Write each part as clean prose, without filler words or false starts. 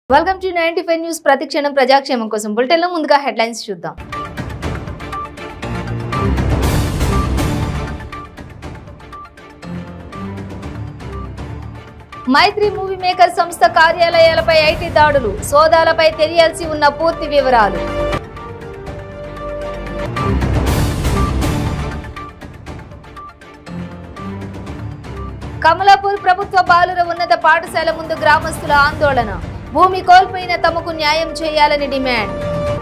Welcome to 95 news. ప్రతిక్షణం ప్రజాక్షేమం కోసం బులెటిన్లో ముందుగా హెడ్లైన్స్ చూద్దాం. మైత్రి మూవీ మేకర్ సంస్థ కార్యాలయాలపై ఐటీ దాడులు, సోదాలపై తెలియాల్సి ఉన్న పూర్తి వివరాలు. కమలాపూర్ ప్రభుత్వ బాలుర ఉన్నత పాఠశాల ముందు గ్రామస్తుల ఆందోళన. భూమి కోల్పోయిన తమకు న్యాయం చేయాలని డిమాండ్.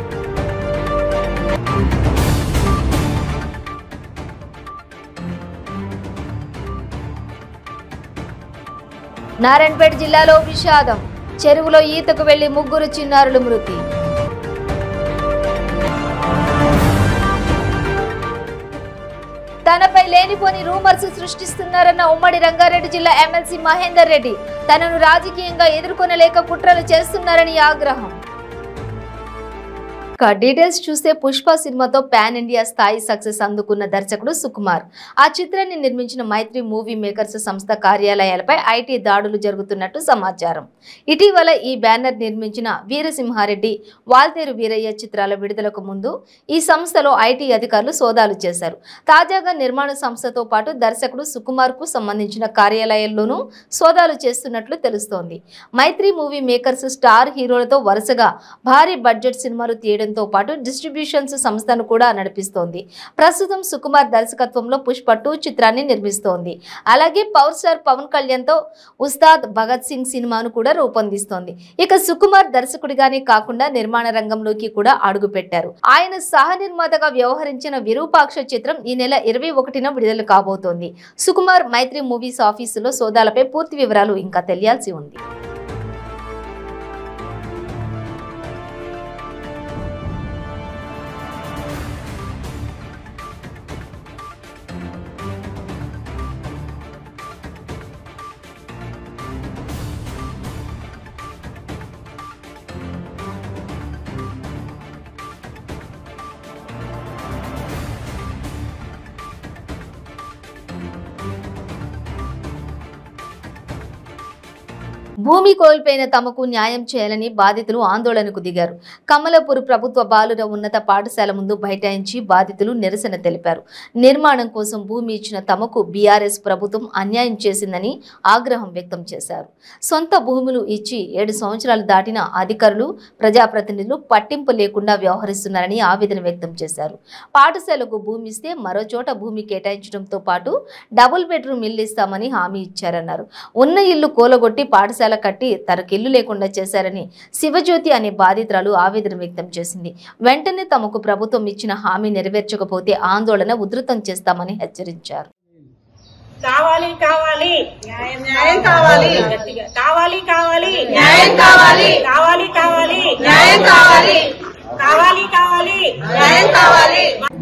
నారాయణపేట జిల్లాలో విషాదం. చెరువులో ఈతకు వెళ్లి 3 చిన్నారులు మృతి. తనపై లేనిపోని రూమర్స్ సృష్టిస్తున్నారన్న ఉమ్మడి రంగారెడ్డి జిల్లా ఎమ్మెల్సీ మహేందర్ రెడ్డి. తనను రాజకీయంగా ఎదుర్కొనలేక కుట్రలు చేస్తున్నారని ఆగ్రహం. డీటెయిల్స్ చూస్తే పుష్ప సినిమాతో పాన్ ఇండియా స్థాయి సక్సెస్ అందుకున్న దర్శకుడు సుకుమార్ ఆ చిత్రాన్ని నిర్మించిన మైత్రి మూవీ మేకర్స్ సంస్థ కార్యాలయాలపై ఐటీ దాడులు జరుగుతున్నట్టు సమాచారం. ఇటీవల ఈ బ్యానర్ నిర్మించిన వీరసింహారెడ్డి, వాల్తేరు వీరయ్య చిత్రాల విడుదలకు ముందు ఈ సంస్థలో ఐటీ అధికారులు సోదాలు చేశారు. తాజాగా నిర్మాణ సంస్థతో పాటు దర్శకుడు సుకుమార్ కు సంబంధించిన కార్యాలయాల్లోనూ సోదాలు చేస్తున్నట్లు తెలుస్తోంది. మైత్రి మూవీ మేకర్స్ స్టార్ హీరోలతో వరుసగా భారీ బడ్జెట్ సినిమాలు తీయడం తో పాటు డిస్ట్రిబ్యూషన్స్ సంస్థను కూడా నడిపిస్తోంది. ప్రస్తుతం సుకుమార్ దర్శకత్వంలో పుష్ప 2 చిత్రాన్ని నిర్మిస్తోంది. అలాగే పవర్ స్టార్ పవన్ కళ్యాణ్ తో ఉస్తాద్ భగత్ సింగ్ సినిమాను కూడా రూపొందిస్తోంది. ఇక సుకుమార్ దర్శకుడిగానే కాకుండా నిర్మాణ రంగంలోకి కూడా అడుగు పెట్టారు. ఆయన సహ నిర్మాతగా వ్యవహరించిన విరూపాక్ష చిత్రం ఈ నెల 21న విడుదల కాబోతోంది. సుకుమార్ మైత్రి మూవీస్ ఆఫీసులో సోదాలపై పూర్తి వివరాలు ఇంకా తెలియాల్సి ఉంది. భూమి కోల్పోయిన తమకు న్యాయం చేయాలని బాధితులు ఆందోళనకు దిగారు. కమలాపూర్ ప్రభుత్వ బాలుర ఉన్నత పాఠశాల ముందు బైఠాయించి బాధితులు నిరసన తెలిపారు. నిర్మాణం కోసం భూమి ఇచ్చిన తమకు బీఆర్ఎస్ ప్రభుత్వం అన్యాయం చేసిందని ఆగ్రహం వ్యక్తం చేశారు. సొంత భూములు ఇచ్చి 7 సంవత్సరాలు దాటిన అధికారులు, ప్రజాప్రతినిధులు పట్టింపు లేకుండా వ్యవహరిస్తున్నారని ఆవేదన వ్యక్తం చేశారు. పాఠశాలకు భూమి ఇస్తే మరో చోట భూమి కేటాయించడంతో పాటు డబుల్ బెడ్రూమ్ ఇల్లు ఇస్తామని హామీ ఇచ్చారన్నారు. ఉన్న ఇల్లు కూలగొట్టి పాఠశాల కట్టి తనకిల్లు లేకుండా చేశారని శివజ్యోతి అనే బాధితురాలు ఆవేదన వ్యక్తం చేసింది. వెంటనే తమకు ప్రభుత్వం ఇచ్చిన హామీ నెరవేర్చకపోతే ఆందోళన ఉధృతం చేస్తామని హెచ్చరించారు. కావాలి కావాలి న్యాయం న్యాయం కావాలి కావాలి కావాలి న్యాయం కావాలి కావాలి కావాలి న్యాయం కావాలి కావాలి కావాలి న్యాయం కావాలి.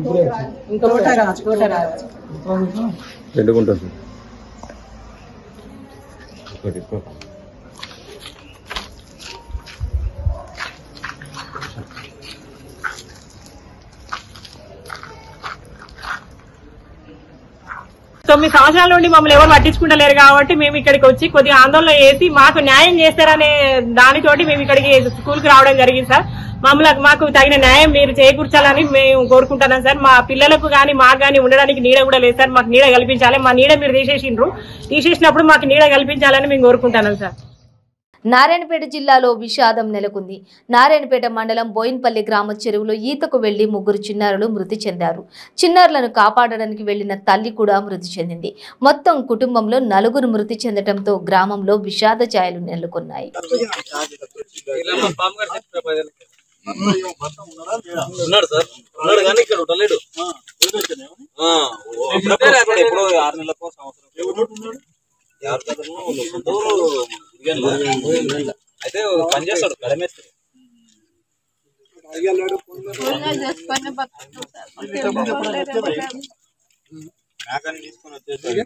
తొమ్మిది సంవత్సరాల నుండి మమ్మల్ని ఎవరు పట్టించుకుంటలేరు కాబట్టి మేము ఇక్కడికి వచ్చి కొద్దిగా ఆందోళన చేసి మాకు న్యాయం చేస్తారనే దానితోటి మేము ఇక్కడికి స్కూల్ కి రావడం జరిగింది సార్. మాకు తగిన న్యాయం మీరు చేకూర్చాలని మేము కోరుకుంటున్నాం సార్. మా పిల్లలకు గానీ మాకు గానీ ఉండడానికి నీడ కూడా లేదు సార్. మాకు నీడ కల్పించాలి. మా నీడ మీరు తీసేసినప్పుడు మాకు నీడ కల్పించాలని మేము కోరుకుంటున్నాం సార్. నారాయణపేట జిల్లాలో విషాదం నెలకొంది. నారాయణపేట మండలం బోయిన్పల్లి గ్రామ చెరువులో ఈతకు వెళ్లి 3 చిన్నారులు మృతి చెందారు. చిన్నారులను కాపాడడానికి వెళ్లిన తల్లి కూడా మృతి చెందింది. మొత్తం కుటుంబంలో 4 మృతి చెందడంతో గ్రామంలో విషాద ఛాయలు నెలకొన్నాయి. అయితే పని చేస్తాడు కడమేస్తాడు. మేకని తీసుకొని వచ్చేసి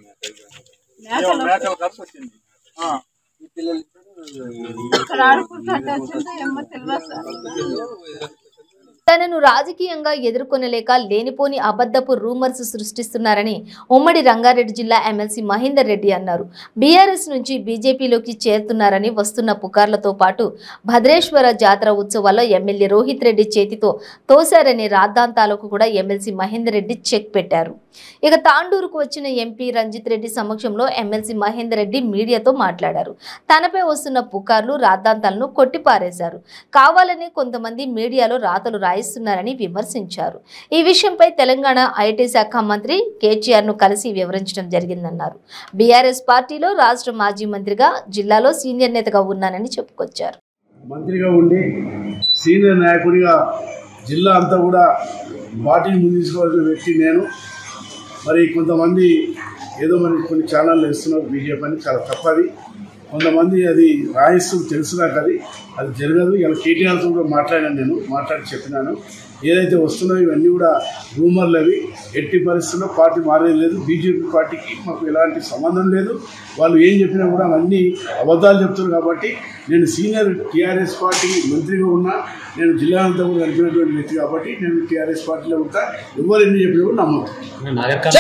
తనను రాజకీయంగా ఎదుర్కొనలేక లేనిపోని అబద్ధపు రూమర్స్ సృష్టిస్తున్నారని ఉమ్మడి రంగారెడ్డి జిల్లా ఎమ్మెల్సీ మహేందర్ రెడ్డి అన్నారు. బీఆర్ఎస్ నుంచి బీజేపీలోకి చేరుతున్నారని వస్తున్న పుకార్లతో పాటు భద్రేశ్వర జాతర ఉత్సవాల్లో ఎమ్మెల్యే రోహిత్ రెడ్డి చేతితో తోశారనే రాద్ధాంతాలకు కూడా ఎమ్మెల్సీ మహేందర్ రెడ్డి చెక్ పెట్టారు. ఇక తాండూరుకు వచ్చిన ఎంపీ రంజిత్ రెడ్డి సమక్షంలో ఎమ్మెల్సీ మహేందర్ రెడ్డి మీడియాతో మాట్లాడారు. తనపై వస్తున్న పుకార్లు రాద్ధాంతాలను కొట్టిపారేశారు. కావాలని కొంతమంది మీడియాలో రాతలు రాయిస్తున్నారని విమర్శించారు. ఈ విషయంపై తెలంగాణ ఐటీ శాఖ మంత్రి కేటీఆర్ ను కలిసి వివరించడం జరిగిందన్నారు. బీఆర్ఎస్ పార్టీలో రాష్ట్ర మాజీ మంత్రిగా జిల్లాలో సీనియర్ నేతగా ఉన్నానని చెప్పుకొచ్చారు. మంత్రిగా ఉండి సీనియర్ నాయకుడిగా జిల్లా అంతా కూడా పార్టీని ముందు తీసుకోవాల్సిన వ్యక్తి నేను. మరి కొంతమంది ఏదో మరి కొన్ని ఛానళ్ళు వేస్తున్నారు బీజేపీ అని, చాలా తప్పది. కొంతమంది అది రాయిస్తూ తెలుసు నాకు, అది జరగదు. ఇలా కేటీఆర్తో కూడా మాట్లాడాను, నేను మాట్లాడి చెప్పినాను. ఏదైతే వస్తున్నాయో ఇవన్నీ కూడా రూమర్లు, అవి ఎట్టి పరిస్థితుల్లో పార్టీ మారేది లేదు. బీజేపీ పార్టీకి మాకు ఎలాంటి సంబంధం లేదు. వాళ్ళు ఏం చెప్పినా కూడా అవన్నీ అబద్ధాలు చెప్తున్నారు. కాబట్టి నేను సీనియర్ టీఆర్ఎస్ పార్టీకి మంత్రిగా ఉన్నా, నేను జిల్లా అంతా కూడా నడిపినటువంటి వ్యక్తి కాబట్టి నేను టీఆర్ఎస్ పార్టీలో ఉంటా. ఎవరు ఎన్ని చెప్పినా కూడా నమ్మకం.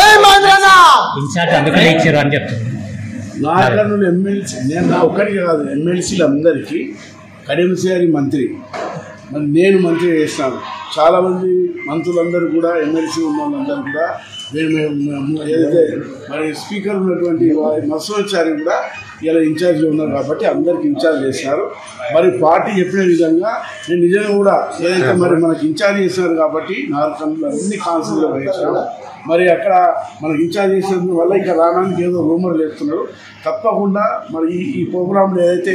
నాగర్కర్నూలు ఎమ్మెల్సీ నేను నా ఒక్కడికి కాదు, ఎమ్మెల్సీలు అందరికీ కడియంసీఆర్ మంత్రి, మరి నేను మంత్రి చేసినాను. చాలామంది మంత్రులందరూ కూడా ఎమ్మెల్సీ ఉన్న వాళ్ళందరూ కూడా ఏదైతే మరి స్పీకర్ ఉన్నటువంటి మసూచారి కూడా ఇలా ఇన్ఛార్జ్లో ఉన్నారు కాబట్టి అందరికి ఇన్ఛార్జ్ చేసినారు. మరి పార్టీ చెప్పిన విధంగా నేను నిజంగా కూడా ఏదైతే మరి మనకి ఇన్ఛార్జ్ చేసినారు కాబట్టి నాగర్కర్నూలు అన్ని కాన్స్టిట్యూన్సీలో వేయించాము. మరి అక్కడ మనకి ఇన్ఛార్జ్ చేసినందు వల్ల ఇక్కడ రావడానికి ఏదో రూమర్లు వేస్తున్నారు. తప్పకుండా మరి ఈ ప్రోగ్రాంలో ఏదైతే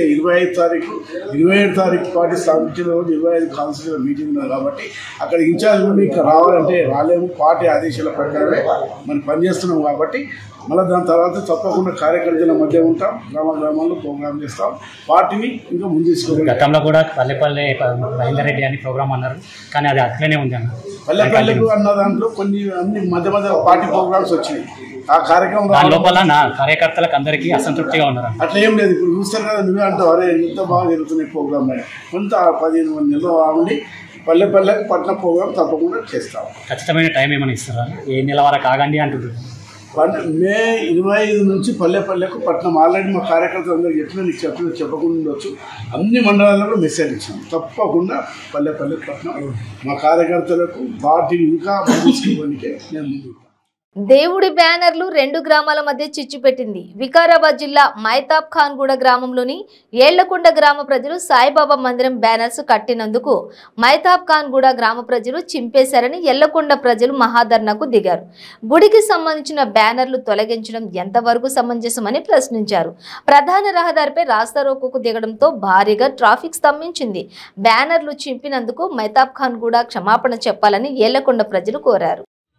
27 తారీఖు పార్టీ స్థాపించిన రోజు 25 కాన్స్టిట్యూన్సీలో మీటింగ్ ఉన్నారు కాబట్టి అక్కడ ఇన్ఛార్జ్ నుండి ఇక్కడ రావాలంటే రాలేము. పార్టీ ఆదేశాల ప్రకారమే మనం పనిచేస్తున్నాం కాబట్టి మళ్ళీ దాని తర్వాత తప్పకుండా కార్యకర్తల మధ్య ఉంటాం, గ్రామాల్లో ప్రోగ్రామ్ చేస్తాం, పార్టీని ఇంకా ముందు తీసుకోవాలి. గతంలో కూడా పల్లెపల్లె మహేందర్ రెడ్డి అని ప్రోగ్రామ్ అన్నారు, కానీ అది అట్లనే ఉంది అన్న. పల్లెపల్లెకు అన్న దాంట్లో కొన్ని అన్ని మధ్య పార్టీ ప్రోగ్రామ్స్ వచ్చినాయి. ఆ కార్యక్రమం లోపల నా కార్యకర్తలకు అందరికీ అసంతృప్తిగా ఉన్నారు. అట్లా ఏం లేదు. ఇప్పుడు చూస్తారు కదా, నువ్వే అంటావు అరే ఎంత బాగా జరుగుతున్నాయి ప్రోగ్రామ్. కొంత 15 నెలలు ఆగుండి పల్లెపల్లెకు పట్ల ప్రోగ్రామ్ తప్పకుండా చేస్తాం. ఖచ్చితమైన టైం ఏమైనా ఇస్తారా? ఏ నెల వరకు ఆగండి అంటున్నారు. మే 25 నుంచి పల్లెపల్లెకు పట్నం ఆల్రెడీ మా కార్యకర్తలు అందరూ చెప్పినా నీకు చెప్పకుండా ఉండొచ్చు. అన్ని మండలాల్లో కూడా మెసేజ్ ఇచ్చాం. తప్పకుండా పల్లెపల్లె పట్నం మా కార్యకర్తలకు పార్టీని ఇంకా ముందుకోవడానికే నేను ముందు. దేవుడి బ్యానర్లు 2 గ్రామాల మధ్య చిచ్చు పెట్టింది. వికారాబాద్ జిల్లా మైతాబ్ ఖాన్గూడ గ్రామంలోని ఏళ్లకొండ గ్రామ ప్రజలు సాయిబాబా మందిరం బ్యానర్స్ కట్టినందుకు మైతాబ్ ఖాన్గూడ గ్రామ ప్రజలు చింపేశారని ఏళ్లకొండ ప్రజలు మహాధర్నాకు దిగారు. గుడికి సంబంధించిన బ్యానర్లు తొలగించడం ఎంతవరకు సమంజసమని ప్రశ్నించారు. ప్రధాన రహదారిపై రాస్తారోకోకు దిగడంతో భారీగా ట్రాఫిక్ స్తంభించింది. బ్యానర్లు చింపినందుకు మైతాబ్ ఖాన్గూడ క్షమాపణ చెప్పాలని ఏళ్లకొండ ప్రజలు కోరారు.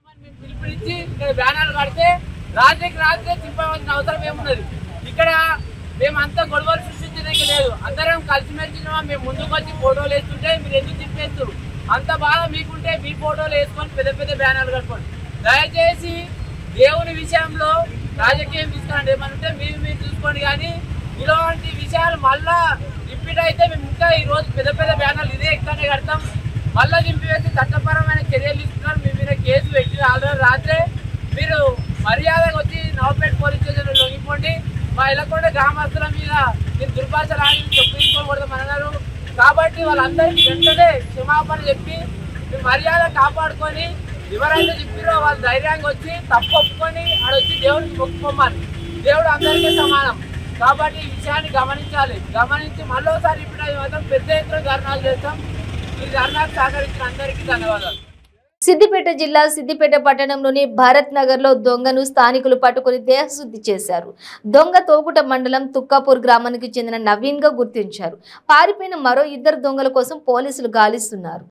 బ్యానర్లు కడితే రాత్రికి చింపవలసిన అవసరం ఏమున్నది? ఇక్కడ మేమంతా గొడవలు సృష్టించడానికి లేదు. అందరం కలిసిమెలిసినా మేము ముందుకు వచ్చి ఫోటోలు వేస్తుంటే మీరు ఎందుకు చింపేస్తారు? అంత బాగా మీకుంటే మీ ఫోటోలు వేసుకొని పెద్ద బ్యానర్లు కట్టుకోండి. దయచేసి దేవుని విషయంలో రాజకీయం తీసుకోండి. ఏమంటే మీరు చూసుకోండి. కానీ ఇలాంటి విషయాలు మళ్ళా రిపీట్ అయితే మేము ఇంకా ఈ రోజు పెద్ద బ్యానర్లు ఇదే ఎక్కువనే కడతాం. మళ్ళా చింపివేసి చట్టపరమైన చర్యలు తీసుకున్నారు. మీ మీద కేసు పెట్టి ఆల్రెడీ రాత్రే మీరు మర్యాదగా వచ్చి నవపేట పోలీస్ స్టేషన్లో లొంగిపోండి. మా ఏళ్లకొండ గ్రామస్తుల మీద మీరు దుర్భాషలు ఆడి తీసుకోకూడదన్నారు. కాబట్టి వాళ్ళందరికీ వెంటనే క్షమాపణ చెప్పి మీ మర్యాద కాపాడుకొని ఎవరైతే చెప్పారో వాళ్ళు ధైర్యంగా వచ్చి తప్పు ఒప్పుకొని ఆడొచ్చి దేవుడికి మొక్కుకోమని. దేవుడు అందరికీ సమానం కాబట్టి ఈ విషయాన్ని గమనించి మళ్ళీసారి ఇప్పుడు మాత్రం పెద్ద ఎత్తున ధర్నాలు చేస్తాం. ఈ ధర్నాకు సహకరించిన అందరికీ ధన్యవాదాలు. సిద్దిపేట జిల్లా సిద్దిపేట పట్టణంలోని భారత్ నగర్ లో దొంగను స్థానికులు పట్టుకుని దేహశుద్ధి చేశారు. దొంగ తోగుట మండలం తుక్కాపూర్ గ్రామానికి చెందిన నవీన్ గా గుర్తించారు. పారిపోయిన మరో 2 దొంగల కోసం పోలీసులు గాలిస్తున్నారు.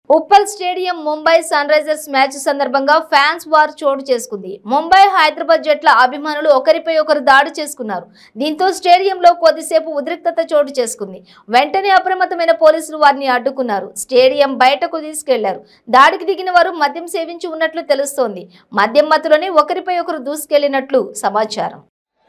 Uppal stadium Mumbai Sunrisers match సందర్భంగా ఫ్యాన్స్ వార్ చోటు చేసుకుంది. ముంబై హైదరాబాద్ జట్ల అభిమానులు ఒకరిపై ఒకరు దాడి చేసుకున్నారు. దీంతో స్టేడియంలో కొద్దిసేపు ఉద్రిక్తత చోటు చేసుకుంది. వెంటనే అప్రమత్తమైన పోలీసులు వారిని అడ్డుకున్నారు. స్టేడియం బయటకు తీసుకెళ్లారు. దాడికి దిగిన వారు మద్యం సేవించి ఉన్నట్లు తెలుస్తోంది. మద్యం మత్తులోనే ఒకరిపై ఒకరు దూసుకెళ్లినట్లు సమాచారం.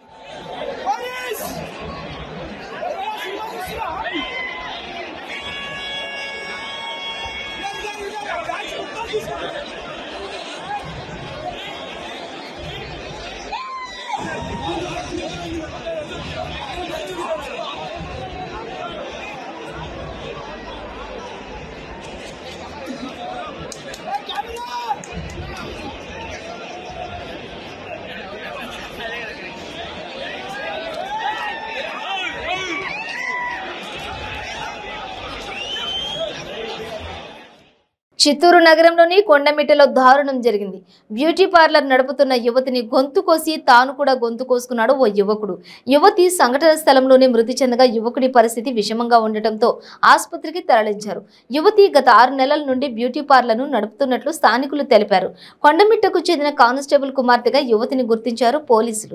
చిత్తూరు నగరంలోని కొండమిట్టలో దారుణం జరిగింది. బ్యూటీ పార్లర్ నడుపుతున్న యువతిని గొంతు కోసి తాను కూడా గొంతు కోసుకున్నాడు ఓ యువకుడు. యువతి సంఘటన స్థలంలోనే మృతి చెందగా యువకుడి పరిస్థితి విషమంగా ఉండటంతో ఆసుపత్రికి తరలించారు. యువతి గత 6 నెలల నుండి బ్యూటీ పార్లర్ను నడుపుతున్నట్లు స్థానికులు తెలిపారు. కొండమిట్టకు చెందిన కానిస్టేబుల్ కుమార్తెగా యువతిని గుర్తించారు పోలీసులు.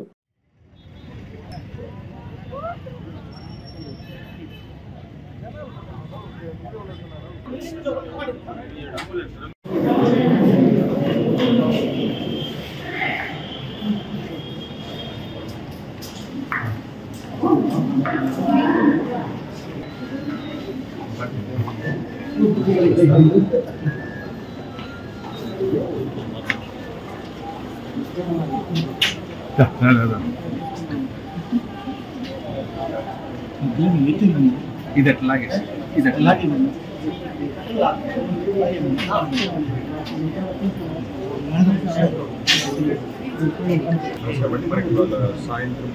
కాబట్టి మనకి వాళ్ళ సాయంత్రం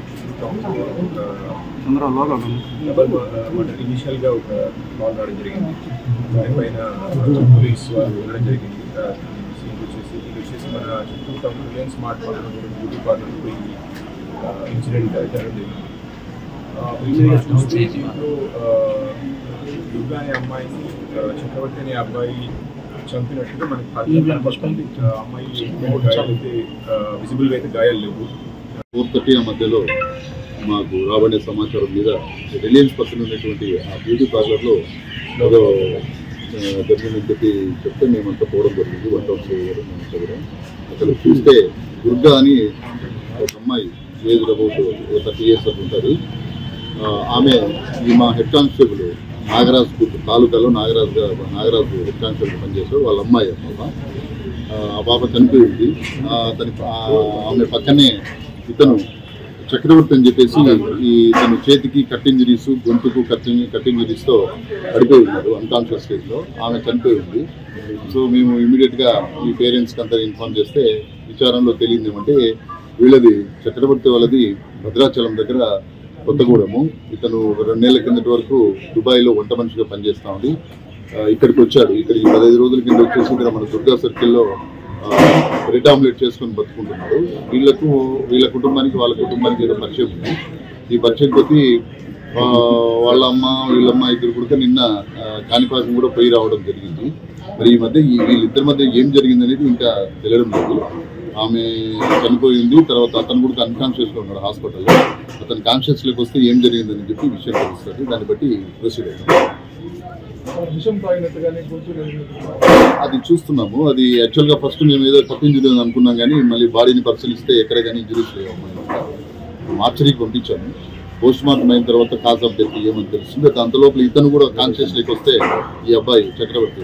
ఇనిషియల్గా ఒక కాల్ రావడం జరిగింది. దానిపైన పోలీస్ వాళ్ళు వెళ్ళడం జరిగింది. ఇది వచ్చేసి మన Chittoor town Reliance smart beauty parlour ఈ ఇన్సిడెంట్ జరగడం జరిగింది. చూస్తే దీంట్లో దుర్గా అనే అమ్మాయిని చక్రవర్తి అనే అబ్బాయి చంపినట్టుగా మనకి కనిపిస్తుంది. అమ్మాయి గాయాలైతే విజిబుల్గా అయితే గాయాలు లేవు. 4:30 మధ్యలో మాకు రాబడే సమాచారం మీద రిలయన్స్ పక్కన ఉన్నటువంటి ఆ బ్యూటీ పార్లర్లో ఏదో జరిగిందని చెప్తే మేమంతా పోవడం జరిగింది. 1 hour దగ్గర అక్కడ చూస్తే దుర్గా అని ఒక అమ్మాయి ఏజ్ అబౌట్ 30 years అని ఉంటుంది. ఆమె మా హెడ్ కానిస్టేబుల్ నాగరాజ్ తాలూకాలో నాగరాజు హెడ్ కానిస్టేబుల్ పనిచేశారు. వాళ్ళ అమ్మాయి అమ్మ ఆ పాప చనిపోయింది. ఆమె పక్కనే ఇతను చక్రవర్తి అని చెప్పేసి తన చేతికి కట్ ఇంజరీస్, గొంతుకు కట్ ఇంజరీస్తో పడిపోయి ఉన్నారు అన్కాన్షియస్ స్టేజ్లో. ఆమె చనిపోయి ఉంది. సో మేము ఇమీడియట్గా ఈ పేరెంట్స్కి అంతా ఇన్ఫార్మ్ చేస్తే విచారంలో తెలియదు ఏమంటే వీళ్ళది చక్రవర్తి వాళ్ళది భద్రాచలం దగ్గర కొత్తగూడెము. ఇతను 2 నెలల కిందటి వరకు దుబాయ్లో వంట మనిషిగా పనిచేస్తూ ఉంది. ఇక్కడికి వచ్చాడు. ఇక్కడికి 15 రోజుల కింద వచ్చేసి ఇక్కడ మన దుర్గా సర్కిల్లో బ్రెడ్ ఆమ్లెట్ చేసుకొని బతుకుంటున్నాడు. వీళ్ళ కుటుంబానికి వాళ్ళ కుటుంబానికి ఏదో పరిచయం ఉంది. ఈ పరిచయం కొద్దీ వాళ్ళ అమ్మ వీళ్ళమ్మ ఇద్దరు కూడా నిన్న కాణిపాకం కూడా పోయి రావడం జరిగింది. మరి ఈ మధ్య వీళ్ళిద్దరి మధ్య ఏం జరిగింది అనేది ఇంకా తెలియడం లేదు. ఆమె చనిపోయింది. తర్వాత అతను కూడా అన్కాన్షియస్లో ఉన్నాడు హాస్పిటల్లో. అతను కాన్షియస్లోకి వస్తే ఏం జరిగిందని చెప్పి విషయం తెలుస్తుంది. దాన్ని బట్టి ప్రొసీడ్ అవుతాం. అది చూస్తున్నాము. అది యాక్చువల్గా ఫస్ట్ మేము ఏదో కట్ ఇంజరీ అనుకున్నాం కానీ మళ్ళీ బాడీని పరిశీలిస్తే ఎక్కడ కానీ ఇంజరీస్ లేవు. మార్చరీకి పంపించాము. పోస్ట్ మార్టం అయిన తర్వాత కాజ్ ఆఫ్ డెత్ ఏమని తెలుస్తుంది. అంత లోపల ఇతను కూడా కాన్షియస్లోకి వస్తే ఈ అబ్బాయి చక్రవర్తి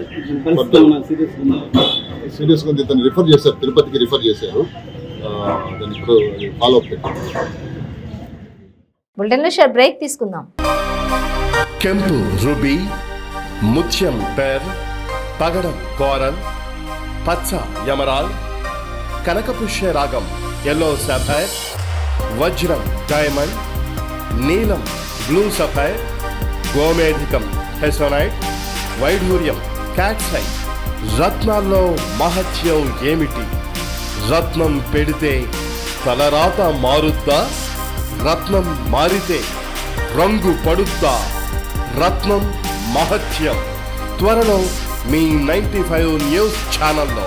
సీరియస్గా ఉంది. ఇతను రిఫర్ చేశారు, తిరుపతికి రిఫర్ చేశారు. దాన్ని ఇప్పుడు ఫాలో అప్ పెట్టారు. బులెటిన్లో షార్ట్ బ్రేక్ తీసుకుందాం. ಕೆಂಪು ರುಬಿ, ಮುತ್ಯಂ ಪೆರ್, ಪಗಡಂ ಕೋರಲ್, ಪಚ್ಚ ಯಮರಾಲ್, ಕನಕಪುಷ್ಯ ರಾಗಂ ಯೆಲ್ಲೋ ಸಫೈರ್, ವಜ್ರಂ ಡೈమండ్, నీలం బ్లూ సఫైర్, గోమేధికం హెసోనైట్, వైఢూర్యం క్యాట్సైట్. రత్నాల్లో మహత్యం ఏమిటి? రత్నం పెడితే తలరాత మారుద్దా? రత్నం మారితే రంగు పడుద్దా? రత్నం మహత్యం త్వరలో మీ 95 న్యూస్ ఛానల్లో.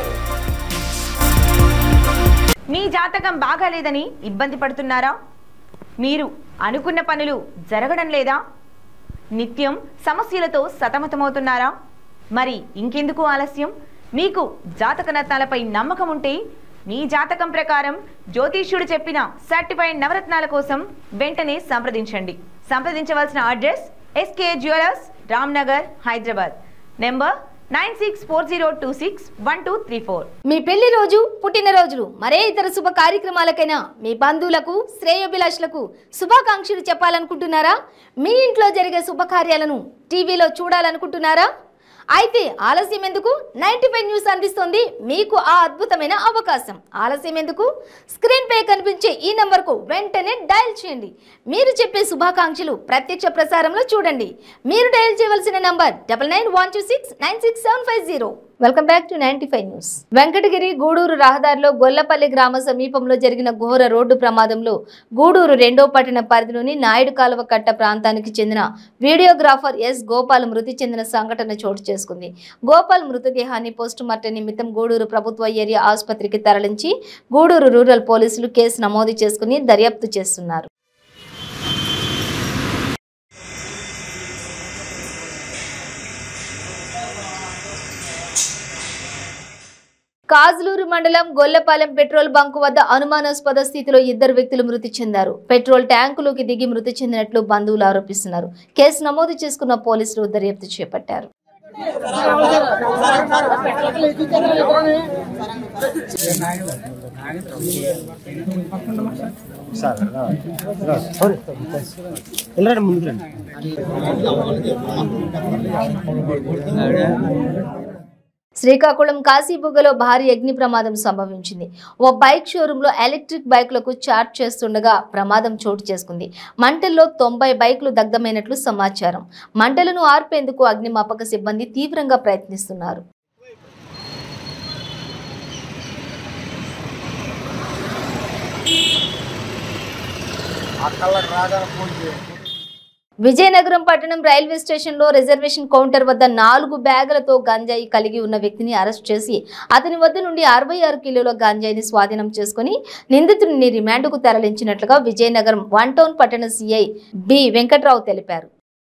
మీ జాతకం బాగాలేదని ఇబ్బంది పడుతున్నారా? మీరు అనుకున్న పనులు జరగడం లేదా? నిత్యం సమస్యలతో సతమతమవుతున్నారా? మరి ఇంకెందుకు ఆలస్యం? మీకు జాతక రత్నాలపై నమ్మకం ఉంటే మీ జాతకం ప్రకారం జ్యోతిష్యుడు చెప్పిన సర్టిఫైడ్ నవరత్నాల కోసం వెంటనే సంప్రదించండి. సంప్రదించవలసిన address SK jewellers, Ramnagar, Hyderabad. Number 9640261234. మీ పెళ్లి రోజు, పుట్టినరోజులు, మరే ఇతర శుభ కార్యక్రమాలకైనా మీ బంధువులకు, శ్రేయోభిలాషులకు శుభాకాంక్షలు చెప్పాలనుకుంటున్నారా? మీ ఇంట్లో జరిగే శుభకార్యాలను టీవీలో చూడాలనుకుంటున్నారా? అయితే ఆలస్యం ఎందుకు? 95 న్యూస్ అందిస్తోంది మీకు ఆ అద్భుతమైన అవకాశం. ఆలస్యం ఎందుకు? స్క్రీన్ పై కనిపించే ఈ నంబర్కు వెంటనే డయల్ చేయండి. మీరు చెప్పే శుభాకాంక్షలు ప్రత్యక్ష ప్రసారంలో చూడండి. మీరు డయల్ చేయవలసిన number 9912696750. Welcome back to 95 news. Venkatagiri Gudur రహదారిలో గొల్లపల్లి గ్రామ సమీపంలో జరిగిన ఘోర రోడ్డు ప్రమాదంలో గూడూరు 2వ పట్టణ పరిధిలోని నాయుడు కాలువ కట్ట ప్రాంతానికి చెందిన వీడియోగ్రాఫర్ ఎస్ గోపాల్ మృతి చెందిన సంఘటన చోటు చేసుకుంది. గోపాల్ మృతదేహాన్ని పోస్టుమార్టం నిమిత్తం గూడూరు ప్రభుత్వ ఏరియా ఆసుపత్రికి తరలించి గూడూరు రూరల్ పోలీసులు కేసు నమోదు చేసుకుని దర్యాప్తు చేస్తున్నారు. కాజులూరు మండలం గొల్లపాలెం పెట్రోల్ బంకు వద్ద అనుమానాస్పద స్థితిలో 2 వ్యక్తులు మృతి చెందారు. పెట్రోల్ ట్యాంకులోకి దిగి మృతి చెందినట్లు బంధువులు ఆరోపిస్తున్నారు. కేసు నమోదు చేసుకున్న పోలీసులు దర్యాప్తు చేపట్టారు. శ్రీకాకుళం కాశీబుగ్గలో భారీ అగ్ని ప్రమాదం సంభవించింది. ఓ బైక్ షోరూంలో ఎలక్ట్రిక్ బైకులకు చార్జ్ చేస్తుండగా ప్రమాదం చోటు చేసుకుంది. మంటల్లో 90 బైకులు దగ్ధమైనట్లు సమాచారం. మంటలను ఆర్పేందుకు అగ్నిమాపక సిబ్బంది తీవ్రంగా ప్రయత్నిస్తున్నారు. విజయనగరం పట్టణం రైల్వే స్టేషన్లో రిజర్వేషన్ కౌంటర్ వద్ద 4 బ్యాగులతో గంజాయి కలిగి ఉన్న వ్యక్తిని అరెస్ట్ చేసి అతని వద్ద నుండి 66 కిలోల గంజాయిని స్వాధీనం చేసుకుని నిందితుడిని రిమాండ్కు తరలించినట్లుగా విజయనగరం 1 టౌన్ పట్టణ సిఐ బి వెంకట్రావు తెలిపారు.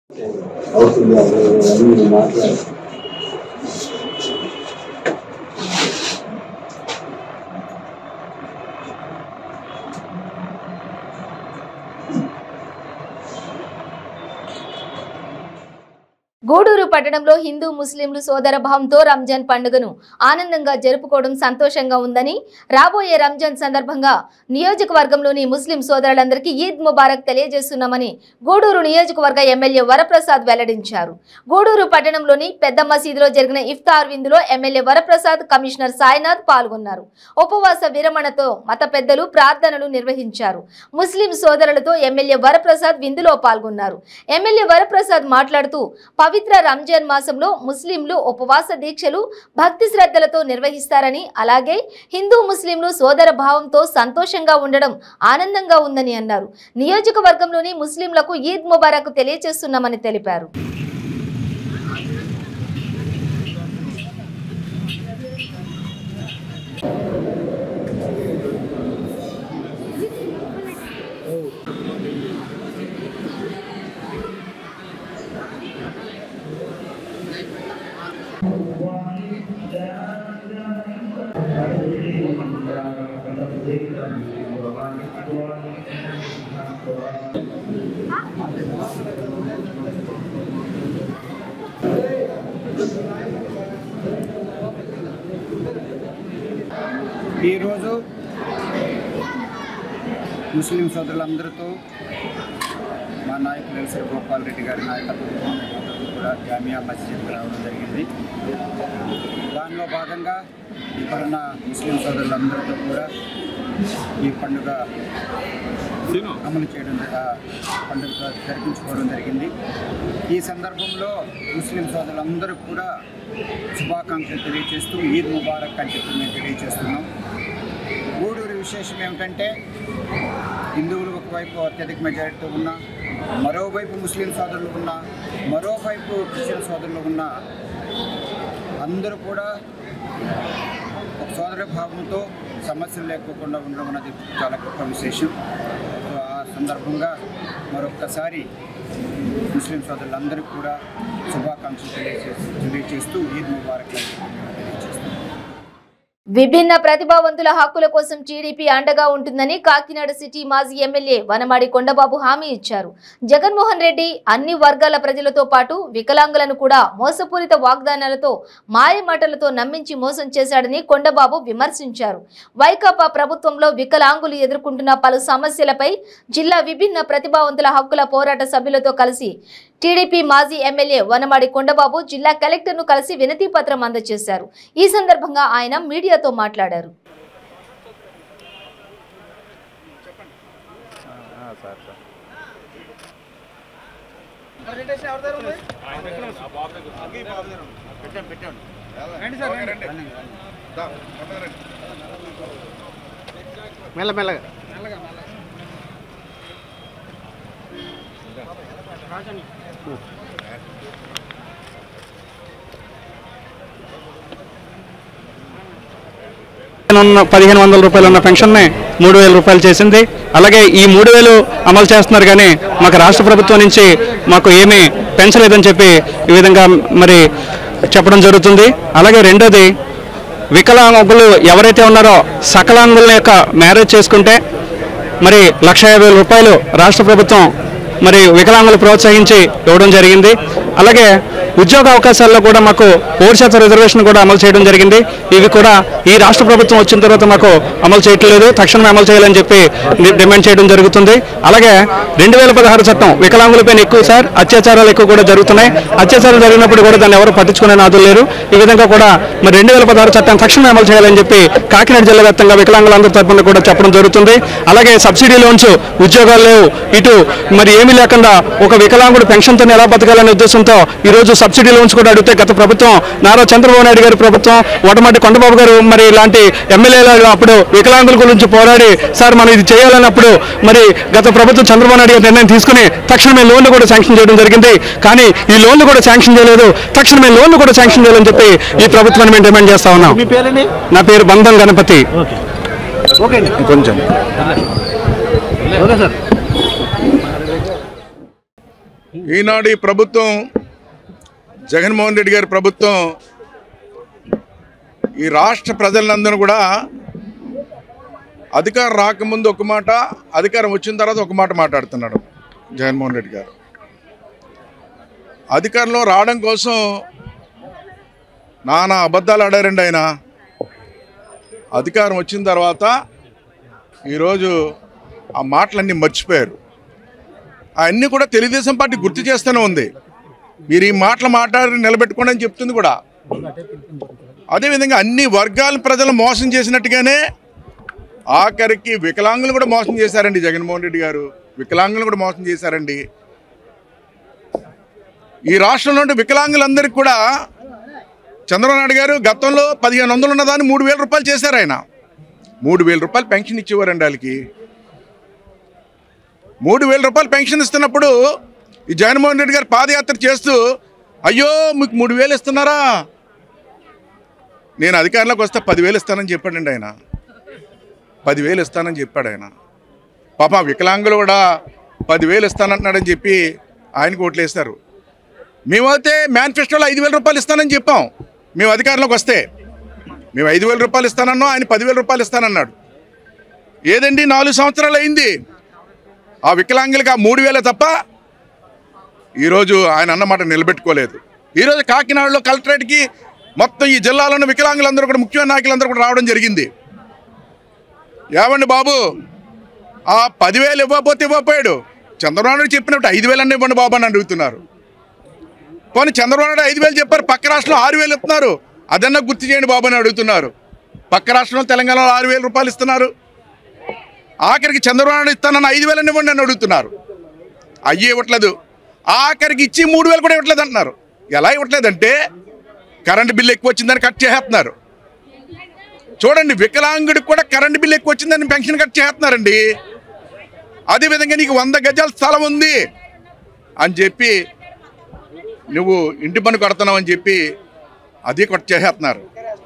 గూడూరు పట్టణంలో హిందూ ముస్లింలు సోదర భావంతో రంజాన్ పండుగను ఆనందంగా జరుపుకోవడం సంతోషంగా ఉందని, రాబోయే రంజాన్ సందర్భంగా నియోజకవర్గంలోని ముస్లిం సోదరులందరికీ ఈద్ ముబారక్ తెలియజేస్తున్నామని గూడూరు నియోజకవర్గ ఎమ్మెల్యే వరప్రసాద్ వెల్లడించారు. గూడూరు పట్టణంలోని పెద్ద మసీదులో జరిగిన ఇఫ్తార్ విందులో ఎమ్మెల్యే వరప్రసాద్, కమిషనర్ సాయినాథ్ పాల్గొన్నారు. ఉపవాస విరమణతో మత పెద్దలు ప్రార్థనలు నిర్వహించారు. ముస్లిం సోదరులతో ఎమ్మెల్యే వరప్రసాద్ విందులో పాల్గొన్నారు. ఎమ్మెల్యే వరప్రసాద్ మాట్లాడుతూ పవిత్ర రంజాన్ మాసంలో ముస్లింలు ఉపవాస దీక్షలు భక్తి శ్రద్ధలతో నిర్వహిస్తారని, అలాగే హిందూ ముస్లింలు సోదర భావంతో సంతోషంగా ఉండడం ఆనందంగా ఉందని అన్నారు. నియోజకవర్గంలోని ముస్లింలకు ఈద్ ముబారక్ తెలియజేస్తున్నామని తెలిపారు. ఈరోజు ముస్లిం సోదరులందరితో మా నాయకులు ఎల్సీ గోపాల్ రెడ్డి గారి నాయకత్వంలో కూడా జామియా మస్జిద్ రావడం జరిగింది. దానిలో భాగంగా ఇక్కడున్న ముస్లిం సోదరులందరితో కూడా ఈ పండుగ అమలు చేయడం పండుగ జరిపించుకోవడం జరిగింది. ఈ సందర్భంలో ముస్లిం సోదరులందరూ కూడా శుభాకాంక్షలు తెలియజేస్తూ ఈద్ ముబారక్ అని చెప్పి మేము తెలియజేస్తున్నాం. గూడూరు విశేషం ఏమిటంటే హిందువులు ఒకవైపు అత్యధిక మెజారిటీతో ఉన్న, మరోవైపు ముస్లిం సోదరులు ఉన్న, మరోవైపు క్రిస్టియన్ సోదరులు ఉన్న, అందరూ కూడా ఒక సోదర భావంతో సమస్యలు లేకోకుండా ఉండడం అనేది చాలా గొప్ప విశేషం. ఆ సందర్భంగా మరొక్కసారి ముస్లిం సోదరులందరికీ కూడా శుభాకాంక్షలు తెలియజేస్తూ ఈద్ ముబారక్ తెలియజేస్తున్నాను. విభిన్న ప్రతిభావంతుల హక్కుల కోసం టీడీపీ అండగా ఉంటుందని కాకినాడ సిటీ మాజీ ఎమ్మెల్యే వనమాడి కొండబాబు హామీ ఇచ్చారు. జగన్మోహన్ రెడ్డి అన్ని వర్గాల ప్రజలతో పాటు వికలాంగులను కూడా మోసపూరిత వాగ్దానాలతో మాయమాటలతో నమ్మించి మోసం చేశాడని కొండబాబు విమర్శించారు. వైకాపా ప్రభుత్వంలో వికలాంగులు ఎదుర్కొంటున్న పలు సమస్యలపై జిల్లా విభిన్న ప్రతిభావంతుల హక్కుల పోరాట సభ్యులతో కలిసి టీడీపీ మాజీ ఎమ్మెల్యే వనమాడి కొండబాబు జిల్లా కలెక్టర్ను కలిసి వినతి పత్రం అందజేశారు. ఈ సందర్భంగా ఆయన మీడియాతో మాట్లాడారు. మెల్లమెల్లగా రూపాయలు ఉన్న పెన్షన్ని 3,000 రూపాయలు చేసింది. అలాగే ఈ 3,000 అమలు చేస్తున్నారు కానీ మాకు రాష్ట్ర ప్రభుత్వం నుంచి మాకు ఏమీ పెంచలేదని చెప్పి ఈ విధంగా మరి చెప్పడం జరుగుతుంది. అలాగే రెండోది, వికలాంగులు ఎవరైతే ఉన్నారో సకలాంగుల యొక్క మ్యారేజ్ చేసుకుంటే మరి 1,50,000 రూపాయలు రాష్ట్ర ప్రభుత్వం మరి వికలాంగులు ప్రోత్సహించి ఇవ్వడం జరిగింది. అలాగే ఉద్యోగ అవకాశాల్లో కూడా మాకు 4% రిజర్వేషన్ కూడా అమలు చేయడం జరిగింది. ఇవి కూడా ఈ రాష్ట్ర ప్రభుత్వం వచ్చిన తర్వాత మాకు అమలు చేయట్లేదు, తక్షణమే అమలు చేయాలని చెప్పి డిమాండ్ చేయడం జరుగుతుంది. అలాగే 2016 చట్టం వికలాంగులపైన ఎక్కువ సార్ అత్యాచారాలు ఎక్కువ కూడా జరుగుతున్నాయి. అత్యాచారాలు జరిగినప్పుడు కూడా దాన్ని ఎవరు పట్టించుకునే నాదులు లేరు. ఈ విధంగా కూడా మరి 2016 చట్టం తక్షణమే అమలు చేయాలని చెప్పి కాకినాడ జిల్లా వ్యాప్తంగా వికలాంగులందరి తరఫున కూడా చెప్పడం జరుగుతుంది. అలాగే సబ్సిడీ లోన్స్, ఉద్యోగాలు లేవు, ఇటు మరి ఏమీ లేకుండా ఒక వికలాంగుడు పెన్షన్తో ఎలా బతకాలనే ఉద్దేశంతో ఈరోజు సబ్సిడీ లోన్స్ కూడా అడిగితే గత ప్రభుత్వం నారా చంద్రబాబు నాయుడు గారి ప్రభుత్వం వనమాడి కొండబాబు గారు మరి ఇలాంటి ఎమ్మెల్యేలు అప్పుడు వికలాంగుల గురించి పోరాడి సార్ మనం ఇది చేయాలన్నప్పుడు మరి గత ప్రభుత్వం చంద్రబాబు నాయుడు గారు నిర్ణయం తీసుకుని తక్షణమే లోన్లు కూడా శాంక్షన్ చేయడం జరిగింది. కానీ ఈ లోన్లు కూడా శాంక్షన్ చేయలేదు. తక్షణమే లోన్లు కూడా శాంక్షన్ చేయాలని చెప్పి ఈ ప్రభుత్వాన్ని మేము డిమాండ్ చేస్తా ఉన్నాం. నా పేరు బంధం గణపతి. కొంచెం ఈనాడు ఈ ప్రభుత్వం జగన్మోహన్ రెడ్డి గారి ప్రభుత్వం ఈ రాష్ట్ర ప్రజలందరూ కూడా అధికారం రాకముందు ఒక మాట, అధికారం వచ్చిన తర్వాత ఒక మాట మాట్లాడుతున్నాడు జగన్మోహన్ రెడ్డి గారు. అధికారంలో రావడం కోసం నానా అబద్ధాలు ఆడారండి ఆయన. అధికారం వచ్చిన తర్వాత ఈరోజు ఆ మాటలన్నీ మర్చిపోయారు. అవన్నీ కూడా తెలుగుదేశం పార్టీ గుర్తు చేస్తూనే ఉంది. మీరు ఈ మాటలు మాట్లాడి నిలబెట్టుకోండి అని చెప్తుంది కూడా. అదేవిధంగా అన్ని వర్గాల ప్రజలు మోసం చేసినట్టుగానే ఆఖరికి వికలాంగులు కూడా మోసం చేశారండి జగన్మోహన్ రెడ్డి గారు. వికలాంగులు కూడా మోసం చేశారండి. ఈ రాష్ట్రంలో ఉండే వికలాంగులందరికీ కూడా చంద్రబాబు నాయుడు గారు గతంలో 1,500 ఉన్నదాన్ని 3,000 రూపాయలు చేశారు. ఆయన 3,000 రూపాయలు పెన్షన్ ఇచ్చేవారండి వాళ్ళకి. 3,000 రూపాయలు పెన్షన్ ఇస్తున్నప్పుడు ఈ జగన్మోహన్ రెడ్డి గారు పాదయాత్ర చేస్తూ అయ్యో మీకు 3,000 ఇస్తున్నారా, నేను అధికారంలోకి వస్తే 10,000 ఇస్తానని చెప్పాడండి ఆయన. 10,000 ఇస్తానని చెప్పాడు ఆయన. పాప వికలాంగులు కూడా 10,000 ఇస్తానంటున్నాడని చెప్పి ఆయనకు ఓట్లేస్తారు. మేమైతే మేనిఫెస్టోలో 5,000 రూపాయలు ఇస్తానని చెప్పాం. మేము అధికారంలోకి వస్తే మేము 5,000 రూపాయలు ఇస్తానన్నాం, ఆయన 10,000 రూపాయలు ఇస్తానన్నాడు. ఏదండి 4 సంవత్సరాలు అయింది. ఆ వికలాంగులకి ఆ 3,000 తప్ప ఈరోజు ఆయన అన్నమాట నిలబెట్టుకోలేదు. ఈరోజు కాకినాడలో కలెక్టరేట్కి మొత్తం ఈ జిల్లాలోని వికలాంగులందరూ కూడా ముఖ్యమైన నాయకులందరూ కూడా రావడం జరిగింది. ఏమండి బాబు, ఆ 10,000 ఇవ్వకపోతే ఇవ్వకపోయాడు. చంద్రబాబు నాయుడు చెప్పినప్పుడు 5,000 అన్న ఇవ్వండి బాబు అని అడుగుతున్నారు. పోనీ చంద్రబాబు నాయుడు 5,000 చెప్పారు, పక్క రాష్ట్రంలో 6,000 ఇస్తున్నారు. అదన్నా గుర్తు చేయండి బాబు అని అడుగుతున్నారు. పక్క రాష్ట్రంలో తెలంగాణలో 6,000 రూపాయలు ఇస్తున్నారు. ఆఖరికి చంద్రబాబు నాయుడు ఇస్తానన్న 5,000 ఇవ్వండి అని అడుగుతున్నారు. అయ్యి ఇవ్వట్లేదు. ఆఖరికి ఇచ్చి 3,000 కూడా ఇవ్వట్లేదు అంటున్నారు. ఎలా ఇవ్వట్లేదంటే కరెంటు బిల్లు ఎక్కువ వచ్చిందని కట్ చేస్తున్నారు. చూడండి, వికలాంగుడికి కూడా కరెంటు బిల్లు ఎక్కువ వచ్చిందని పెన్షన్ కట్ చేస్తున్నారండి. అదేవిధంగా నీకు 100 గజాల స్థలం ఉంది అని చెప్పి నువ్వు ఇంటి పన్ను కడుతున్నావు అని చెప్పి అది కట్ చేసేస్తున్నారు.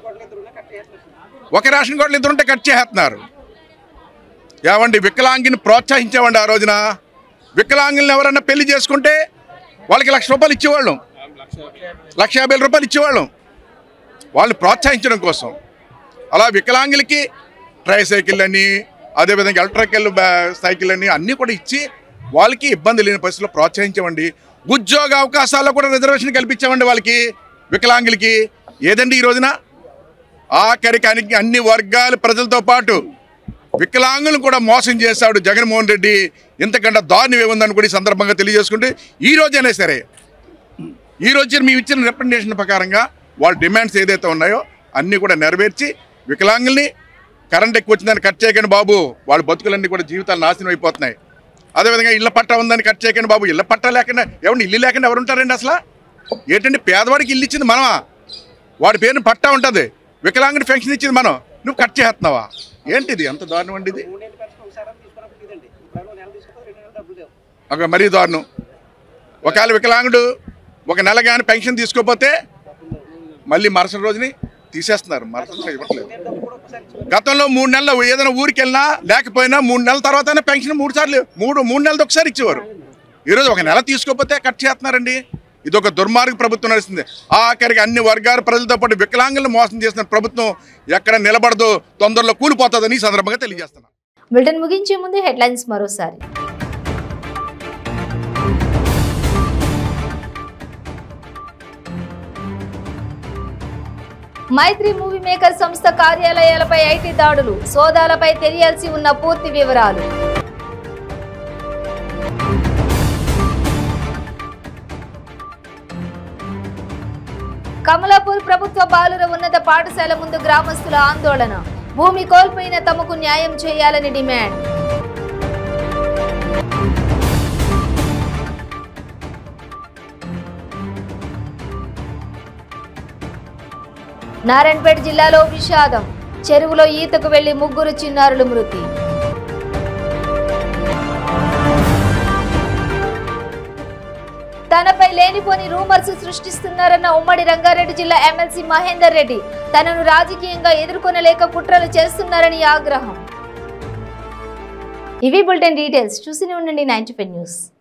ఒక రేషన్ కార్డులు ఇద్దరుంటే కట్ చేసేస్తున్నారు. ఏమండి వికలాంగిని ప్రోత్సహించామండి. ఆ రోజున వికలాంగులను ఎవరన్నా పెళ్లి చేసుకుంటే వాళ్ళకి 1,00,000 రూపాయలు ఇచ్చేవాళ్ళం, 1,50,000 రూపాయలు ఇచ్చేవాళ్ళం వాళ్ళని ప్రోత్సహించడం కోసం. అలా వికలాంగులకి ట్రై సైకిల్ అని, అదేవిధంగా ఎలక్ట్రికల్ సైకిల్ అని అన్నీ కూడా ఇచ్చి వాళ్ళకి ఇబ్బంది లేని పరిస్థితుల్లో ప్రోత్సహించామండి. ఉద్యోగ అవకాశాల్లో కూడా రిజర్వేషన్ కల్పించామండి వాళ్ళకి, వికలాంగులకి. ఏదండి ఈ రోజున ఆఖరికి అన్ని వర్గాల ప్రజలతో పాటు వికలాంగులను కూడా మోసం చేశాడు జగన్మోహన్ రెడ్డి. ఇంతకంటే దారుణం ఏముందని కూడా ఈ సందర్భంగా తెలియజేసుకుంటే ఈ రోజైనా సరే, ఈ రోజు మేము ఇచ్చిన రిప్రజెంటేషన్ ప్రకారంగా వాళ్ళ డిమాండ్స్ ఏదైతే ఉన్నాయో అన్నీ కూడా నెరవేర్చి వికలాంగుల్ని కరెంట్ ఎక్కువ వచ్చిందని కట్ చేయకండి బాబు, వాళ్ళ బతుకులన్నీ కూడా జీవితాలు నాశనం అయిపోతున్నాయి. అదేవిధంగా ఇళ్ల పట్టా ఉందని కట్ చేయకండి బాబు, ఇళ్ల పట్టా లేకుండా ఎవరిని ఇల్లు లేకుండా ఎవరు ఉంటారండి? అసలు ఏంటంటే పేదవాడికి ఇల్లు ఇచ్చింది మనమా, వాడి పేరుని పట్టా ఉంటుంది, వికలాంగుని పెన్షన్ ఇచ్చింది మనం, నువ్వు కట్ చేస్తున్నావా? ఏంటిది ఎంత దారుణం అండి ఇది? ఒక మరీ దారుణం. ఒకవేళ వికలాంగుడు ఒక నెల కానీ పెన్షన్ తీసుకోకపోతే మళ్ళీ మరుసటి రోజుని తీసేస్తున్నారు, మరుసటి రోజు ఇవ్వట్లేదు. గతంలో 3 నెలలు ఏదైనా ఊరికి వెళ్ళినా లేకపోయినా 3 నెలల తర్వాతనే పెన్షన్ 3 సార్లు 3 నెలలకు ఒకసారి ఇచ్చేవారు. ఈరోజు ఒక నెల తీసుకోకపోతే కట్ చేస్తున్నారండి. ఇది ఒక దుర్మార్గ ప్రభుత్వం నడుస్తుంది. ఆఖరికి అన్ని వర్గాల ప్రజలతో పాటు వికలాంగులను మోసం చేసిన ప్రభుత్వం ఎక్కడ నిలబడదో, తొందరలో కూలిపోతుందని ఈ సందర్భంగా తెలియజేస్తున్నాను. బులెటిన్ ముగించే ముందు హెడ్లైన్స్ మరోసారి. మైత్రి మూవీ మేకర్ సంస్థ కార్యాలయాలపై ఐటీ దాడులు, సోదాలపై తెలియాల్సి ఉన్న పూర్తి వివరాలు. కమలాపూర్ ప్రభుత్వ బాలుర ఉన్నత పాఠశాల ముందు గ్రామస్తుల ఆందోళన, భూమి కోల్పోయిన తమకు న్యాయం చేయాలని డిమాండ్. నారాయణపేట జిల్లాలో విషాదం, చెరువులో ఈతకు వెళ్లి 3 చిన్నారులు మృతి. తనపై లేనిపోని రూమర్స్ సృష్టిస్తున్నారన్న ఉమ్మడి రంగారెడ్డి జిల్లా ఎమ్మెల్సీ మహేందర్ రెడ్డి, తనను రాజకీయంగా ఎదుర్కొనలేక కుట్రలు చేస్తున్నారని ఆగ్రహం. ఇవి బులెటిన్ డీటెయిల్స్. చూస్తూనే ఉండండి 95 న్యూస్.